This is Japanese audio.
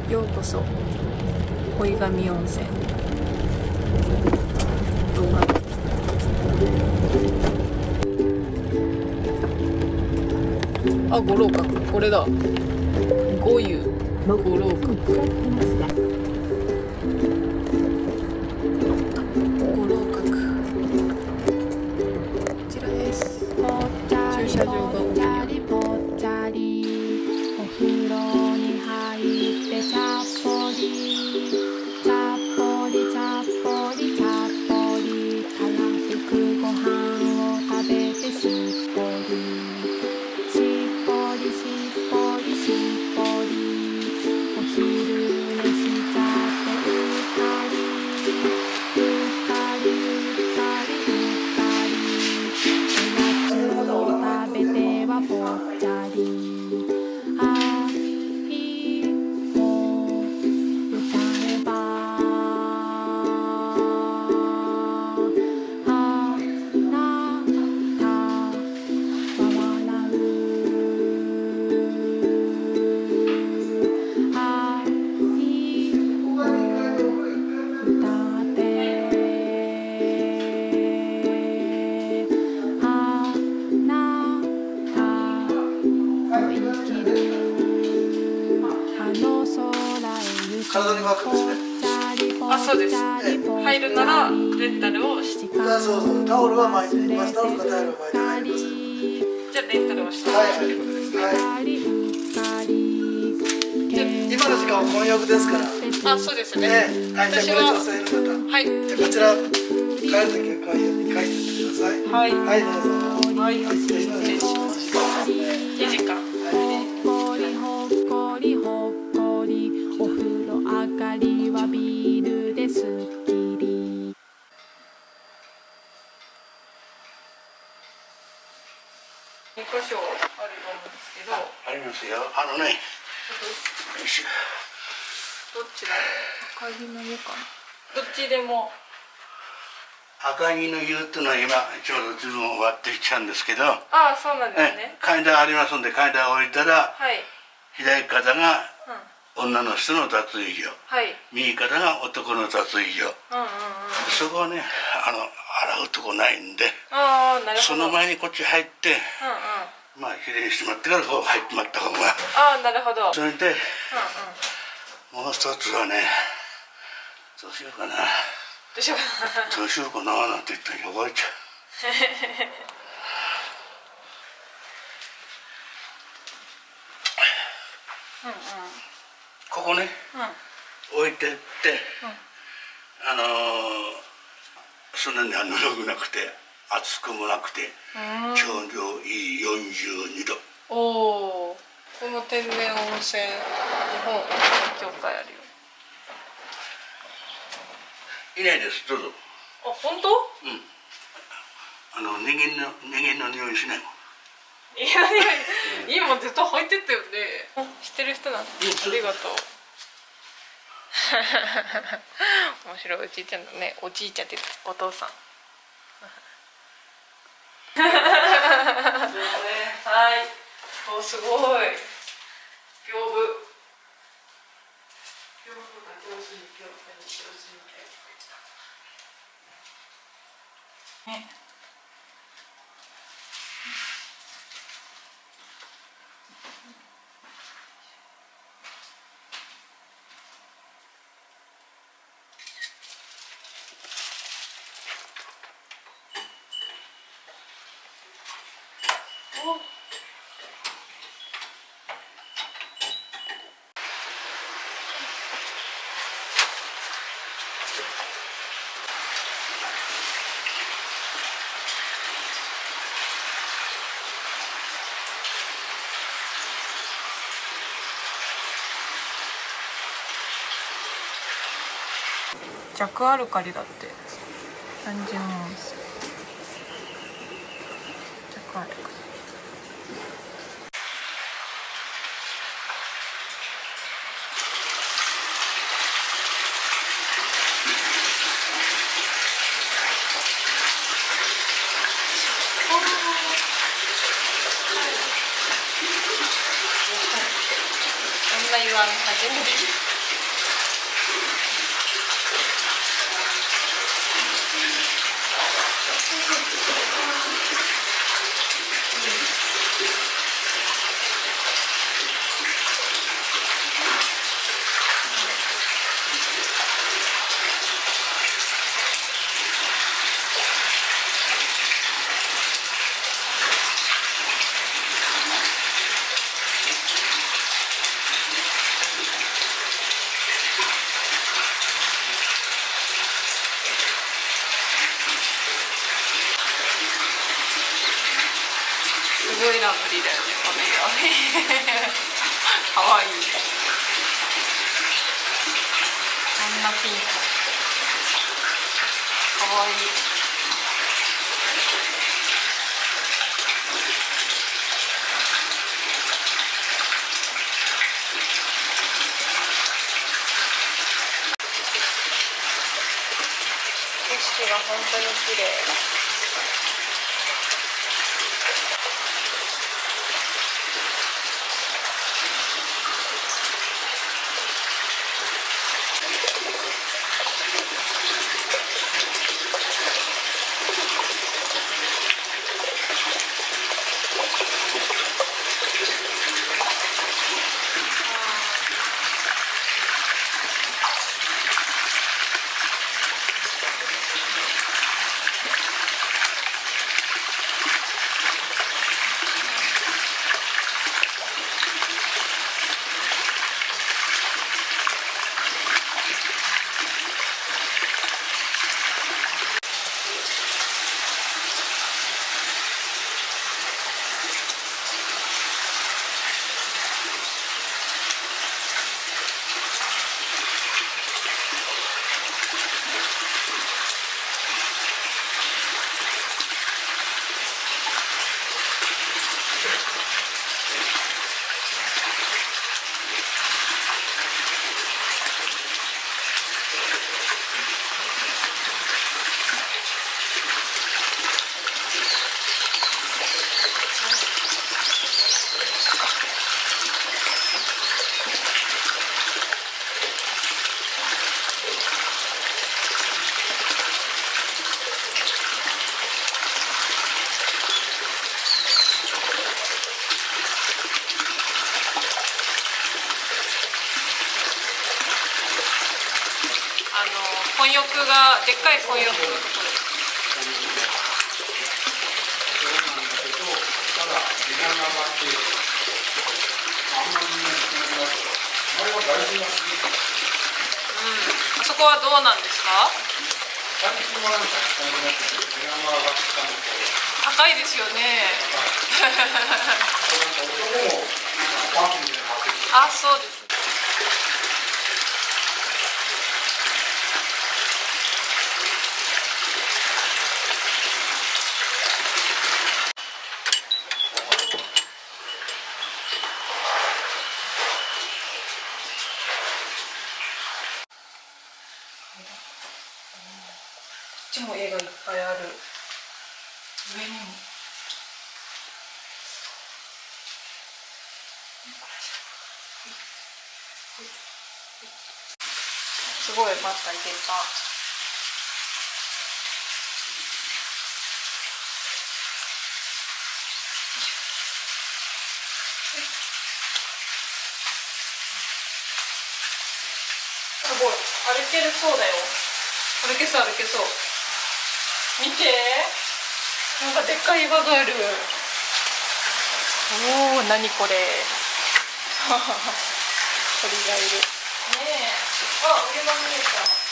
ようこそ恋上温泉。動画あ、五郎閣、これだ。五湯五郎閣。五郎閣、こちらです。駐車場が奥にある。 お風呂に入ってチャッポリチャッポリチャッポリチャッポリたらふくご飯を食べてしっぽりしっぽりしっぽりしっぽりお昼寝しちゃってうっかりうっかりうっかりうっかりおやつを食べてはぽっちゃり体に巻くんですね。 あ、そうです。入るならレンタルをして。 そうそう、タオルは巻いて、バスタオルかタオルは巻いて入ります。 じゃあレンタルをしてはい、 ということですね。 はい。今の時間は混浴ですから。 あ、そうですね。 私は女性の方。 はい。 じゃあこちら帰るときは混浴に帰ってください。 はい。 はい、どうぞ。 はい。失礼します。2時間。 お風呂上がりはビールですっきり。 2箇所あると思うんですけど。 ありますよ。ね。よいしょ。 どっちだろう。赤城の湯かな。どっちでも。 赤城の湯っていうのは今ちょうど自分終わってきちゃうんですけど。 ああ、そうなんですね。 階段ありますんで、階段を降りたら、 はい。 左肩が女の人の脱衣所、 はい。 右肩が男の脱衣所。そこはね、洗うとこないんで、 ああ、なるほど。 その前にこっち入って、まあきれいにしてもらってからこう入ってもらった方が。 ああ、なるほど。 それで、もう一つはね、どうしようかな。どうしようかななんて言ったら覚えちゃう。ここね、置いてって、そんなにぬるくなくて熱くもなくてちょうどいい42度。 おお、この天然温泉日本温泉協会あるよ。 いないです、どうぞ。 あ、本当？ うん。ネギの匂いしないもん。 いやいや、今絶対入ってったよね。知ってる人なんだ。ありがとう。面白いおじいちゃんだね。おじいちゃんってお父さん。はい。お、すごい。屏風。ね。弱アルカリだって。三十温泉。弱アルカリ。こんな言わん初めて。 なピンクかわいい。景色が本当に綺麗。混浴がでっかい混浴のところです。あそこはどうなんですか？高いですよね。あ、そうです。こっちも絵がいっぱいある。上にも。すごい、またいけた。すごい、歩けるそうだよ。歩けそう、歩けそう。見て、なんかでっかい岩がある。おお、何これ。鳥がいる。ねえ、あ、上が見えた。